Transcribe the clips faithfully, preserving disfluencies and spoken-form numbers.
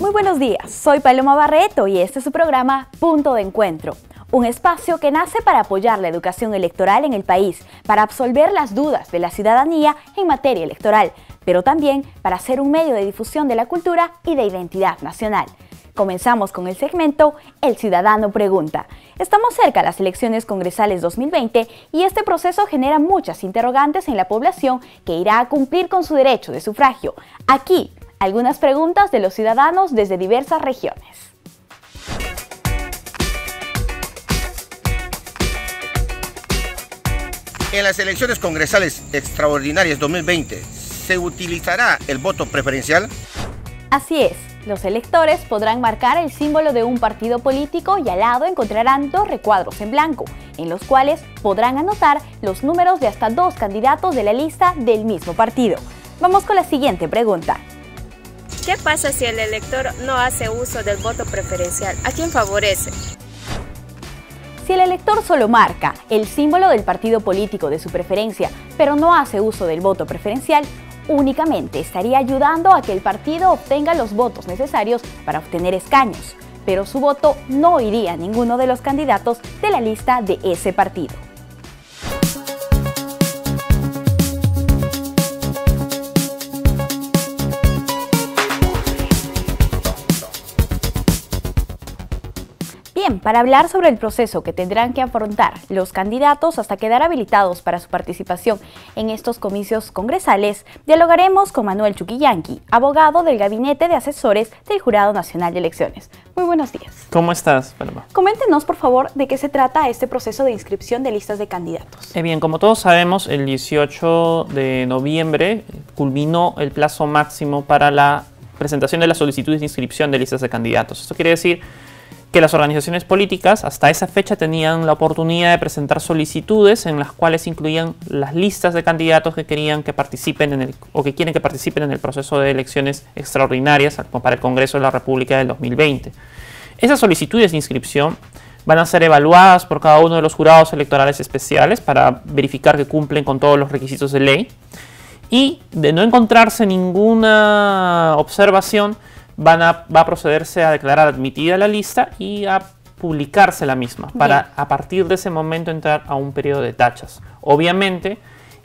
Muy buenos días, soy Paloma Barreto y este es su programa Punto de Encuentro, un espacio que nace para apoyar la educación electoral en el país, para absolver las dudas de la ciudadanía en materia electoral, pero también para ser un medio de difusión de la cultura y de identidad nacional. Comenzamos con el segmento El Ciudadano Pregunta. Estamos cerca a las elecciones congresales dos mil veinte y este proceso genera muchas interrogantes en la población que irá a cumplir con su derecho de sufragio. Aquí, algunas preguntas de los ciudadanos desde diversas regiones. En las elecciones congresales extraordinarias dos mil veinte, ¿se utilizará el voto preferencial? Así es, los electores podrán marcar el símbolo de un partido político y al lado encontrarán dos recuadros en blanco, en los cuales podrán anotar los números de hasta dos candidatos de la lista del mismo partido. Vamos con la siguiente pregunta. ¿Qué pasa si el elector no hace uso del voto preferencial? ¿A quién favorece? Si el elector solo marca el símbolo del partido político de su preferencia, pero no hace uso del voto preferencial, únicamente estaría ayudando a que el partido obtenga los votos necesarios para obtener escaños, pero su voto no iría a ninguno de los candidatos de la lista de ese partido. Bien, para hablar sobre el proceso que tendrán que afrontar los candidatos hasta quedar habilitados para su participación en estos comicios congresales, dialogaremos con Manuel Chuquillanqui, abogado del Gabinete de Asesores del Jurado Nacional de Elecciones. Muy buenos días. ¿Cómo estás, Paloma? Coméntenos, por favor, de qué se trata este proceso de inscripción de listas de candidatos. Eh bien, como todos sabemos, el dieciocho de noviembre culminó el plazo máximo para la presentación de las solicitudes de inscripción de listas de candidatos. Esto quiere decir que las organizaciones políticas hasta esa fecha tenían la oportunidad de presentar solicitudes en las cuales incluían las listas de candidatos que querían que participen en el, o que quieren que participen en el proceso de elecciones extraordinarias para el Congreso de la República del dos mil veinte. Esas solicitudes de inscripción van a ser evaluadas por cada uno de los jurados electorales especiales para verificar que cumplen con todos los requisitos de ley, y de no encontrarse ninguna observación, Van a, va a procederse a declarar admitida la lista y a publicarse la misma, para a partir de ese momento entrar a un periodo de tachas. Obviamente,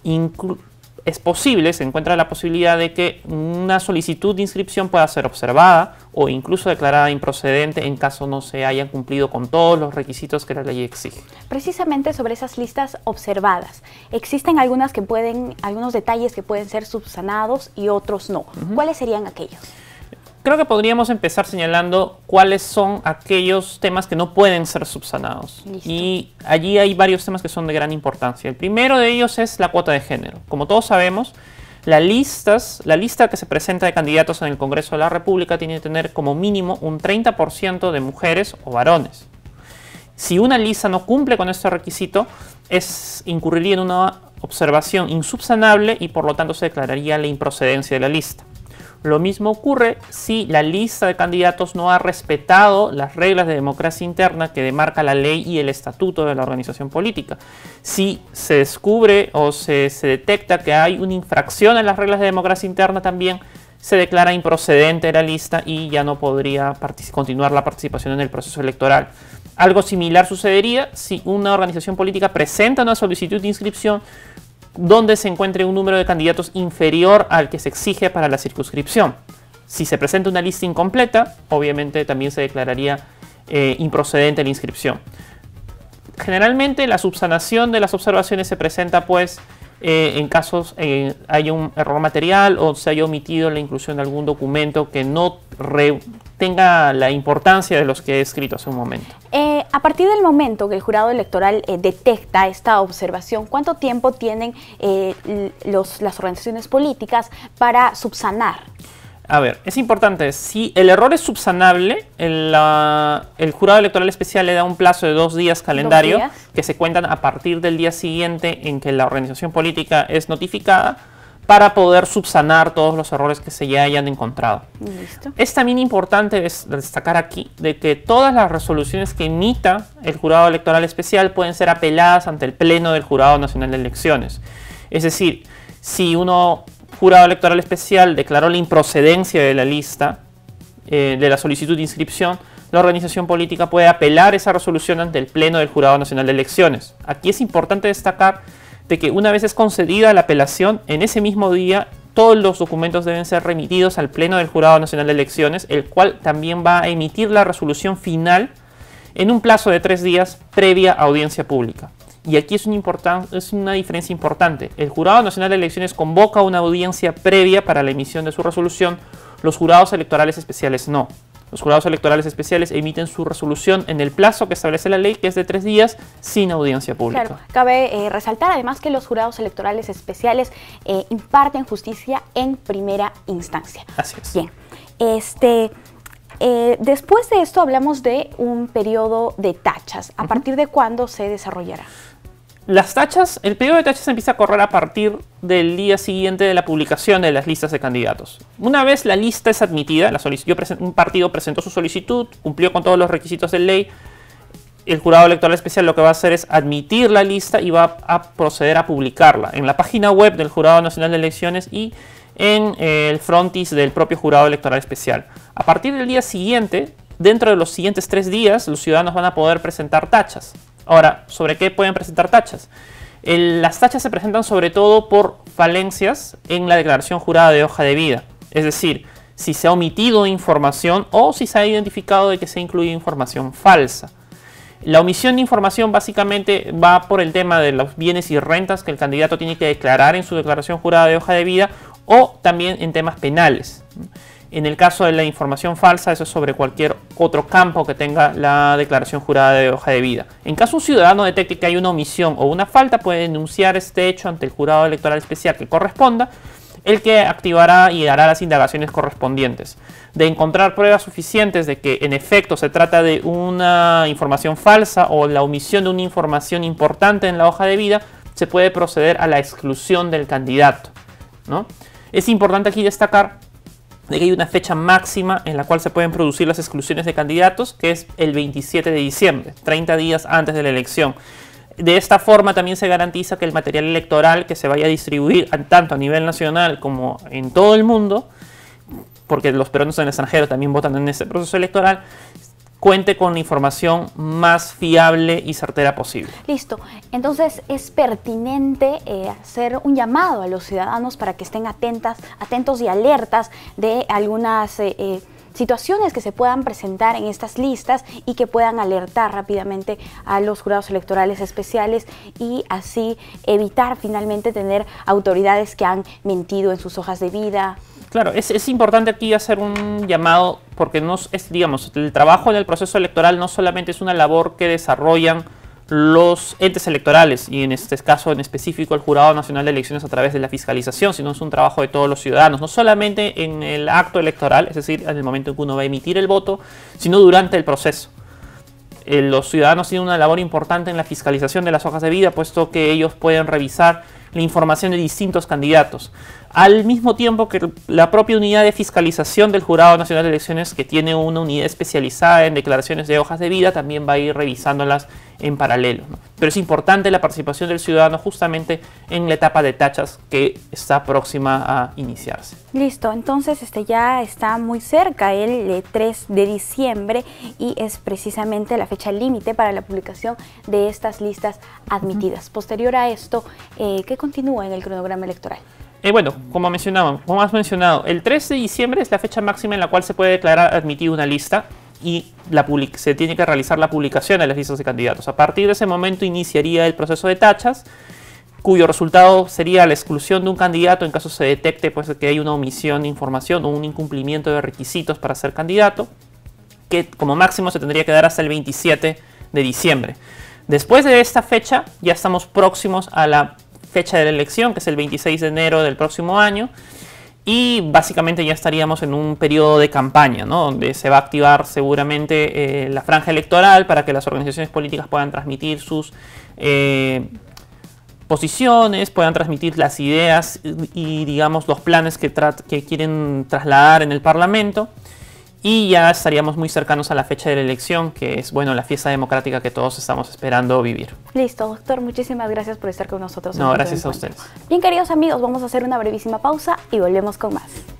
es posible, se encuentra la posibilidad de que una solicitud de inscripción pueda ser observada o incluso declarada improcedente en caso no se hayan cumplido con todos los requisitos que la ley exige. Precisamente sobre esas listas observadas, existen algunas que pueden, algunos detalles que pueden ser subsanados y otros no. Uh-huh. ¿Cuáles serían aquellos? Creo que podríamos empezar señalando cuáles son aquellos temas que no pueden ser subsanados. Listo. Y allí hay varios temas que son de gran importancia. El primero de ellos es la cuota de género. Como todos sabemos, la, listas, la lista que se presenta de candidatos en el Congreso de la República tiene que tener como mínimo un treinta por ciento de mujeres o varones. Si una lista no cumple con este requisito, es, incurriría en una observación insubsanable y por lo tanto se declararía la improcedencia de la lista. Lo mismo ocurre si la lista de candidatos no ha respetado las reglas de democracia interna que demarca la ley y el estatuto de la organización política. Si se descubre o se, se detecta que hay una infracción a las reglas de democracia interna, también se declara improcedente la lista y ya no podría continuar la participación en el proceso electoral. Algo similar sucedería si una organización política presenta una solicitud de inscripción donde se encuentre un número de candidatos inferior al que se exige para la circunscripción. Si se presenta una lista incompleta, obviamente también se declararía eh, improcedente la inscripción. Generalmente la subsanación de las observaciones se presenta pues eh, en casos eh, haya un error material o se haya omitido la inclusión de algún documento que no re tenga la importancia de los que he escrito hace un momento. Eh, a partir del momento que el jurado electoral eh, detecta esta observación, ¿cuánto tiempo tienen eh, los, las organizaciones políticas para subsanar? A ver, es importante, si el error es subsanable, el, uh, el jurado electoral especial le da un plazo de dos días calendario, ¿Dos días? que se cuentan a partir del día siguiente en que la organización política es notificada, para poder subsanar todos los errores que se ya hayan encontrado. Listo. Es también importante destacar aquí de que todas las resoluciones que emita el Jurado Electoral Especial pueden ser apeladas ante el Pleno del Jurado Nacional de Elecciones. Es decir, si uno Jurado Electoral Especial declaró la improcedencia de la lista, eh, de la solicitud de inscripción, la organización política puede apelar esa resolución ante el Pleno del Jurado Nacional de Elecciones. Aquí es importante destacar de que una vez es concedida la apelación, en ese mismo día todos los documentos deben ser remitidos al Pleno del Jurado Nacional de Elecciones, el cual también va a emitir la resolución final en un plazo de tres días previa audiencia pública. Y aquí es, un es una diferencia importante. El Jurado Nacional de Elecciones convoca una audiencia previa para la emisión de su resolución, los jurados electorales especiales no. Los jurados electorales especiales emiten su resolución en el plazo que establece la ley, que es de tres días, sin audiencia pública. Claro, cabe eh, resaltar además que los jurados electorales especiales eh, imparten justicia en primera instancia. Así es. Bien, este, eh, después de esto hablamos de un periodo de tachas. ¿A uh-huh. partir de cuándo se desarrollará? Las tachas, el periodo de tachas empieza a correr a partir del día siguiente de la publicación de las listas de candidatos. Una vez la lista es admitida, la un partido presentó su solicitud, cumplió con todos los requisitos de ley, el jurado electoral especial lo que va a hacer es admitir la lista y va a proceder a publicarla en la página web del Jurado Nacional de Elecciones y en eh, el frontis del propio jurado electoral especial. A partir del día siguiente, dentro de los siguientes tres días, los ciudadanos van a poder presentar tachas. Ahora, ¿sobre qué pueden presentar tachas? El, las tachas se presentan sobre todo por falencias en la declaración jurada de hoja de vida. Es decir, si se ha omitido información o si se ha identificado de que se ha incluido información falsa. La omisión de información básicamente va por el tema de los bienes y rentas que el candidato tiene que declarar en su declaración jurada de hoja de vida o también en temas penales. En el caso de la información falsa, eso es sobre cualquier otro campo que tenga la declaración jurada de hoja de vida. En caso un ciudadano detecte que hay una omisión o una falta, puede denunciar este hecho ante el jurado electoral especial que corresponda, el que activará y hará las indagaciones correspondientes. De encontrar pruebas suficientes de que en efecto se trata de una información falsa o la omisión de una información importante en la hoja de vida, se puede proceder a la exclusión del candidato, ¿no? Es importante aquí destacar de que hay una fecha máxima en la cual se pueden producir las exclusiones de candidatos, que es el veintisiete de diciembre, treinta días antes de la elección. De esta forma también se garantiza que el material electoral que se vaya a distribuir tanto a nivel nacional como en todo el mundo, porque los peruanos en el extranjero también votan en este proceso electoral, cuente con la información más fiable y certera posible. Listo. Entonces es pertinente eh, hacer un llamado a los ciudadanos para que estén atentas, atentos y alertas de algunas eh, eh, situaciones que se puedan presentar en estas listas y que puedan alertar rápidamente a los jurados electorales especiales y así evitar finalmente tener autoridades que han mentido en sus hojas de vida. Claro, es, es importante aquí hacer un llamado porque nos, es, digamos, el trabajo en el proceso electoral no solamente es una labor que desarrollan los entes electorales y en este caso en específico el Jurado Nacional de Elecciones a través de la fiscalización, sino es un trabajo de todos los ciudadanos, no solamente en el acto electoral, es decir, en el momento en que uno va a emitir el voto, sino durante el proceso. Eh, los ciudadanos tienen una labor importante en la fiscalización de las hojas de vida, puesto que ellos pueden revisar la información de distintos candidatos, al mismo tiempo que la propia unidad de fiscalización del Jurado Nacional de Elecciones, que tiene una unidad especializada en declaraciones de hojas de vida, también va a ir revisándolas en paralelo, ¿no? Pero es importante la participación del ciudadano justamente en la etapa de tachas que está próxima a iniciarse. Listo, entonces este ya está muy cerca el eh, tres de diciembre y es precisamente la fecha límite para la publicación de estas listas admitidas. Uh-huh. Posterior a esto, eh, ¿qué continúa en el cronograma electoral? Eh, bueno, como mencionaba, como has mencionado, el tres de diciembre es la fecha máxima en la cual se puede declarar admitida una lista y la se tiene que realizar la publicación de las listas de candidatos. A partir de ese momento iniciaría el proceso de tachas, cuyo resultado sería la exclusión de un candidato en caso se detecte pues, que hay una omisión de información o un incumplimiento de requisitos para ser candidato, que como máximo se tendría que dar hasta el veintisiete de diciembre. Después de esta fecha ya estamos próximos a la fecha de la elección, que es el veintiséis de enero del próximo año, y básicamente ya estaríamos en un periodo de campaña, ¿no? Donde se va a activar seguramente eh, la franja electoral para que las organizaciones políticas puedan transmitir sus eh, posiciones, puedan transmitir las ideas y, y digamos los planes que, que quieren trasladar en el Parlamento. Y ya estaríamos muy cercanos a la fecha de la elección, que es, bueno, la fiesta democrática que todos estamos esperando vivir. Listo, doctor. Muchísimas gracias por estar con nosotros. No, gracias a ustedes. Bien, queridos amigos, vamos a hacer una brevísima pausa y volvemos con más.